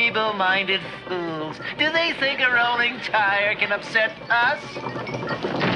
feeble-minded fools. Do they think a rolling tire can upset us?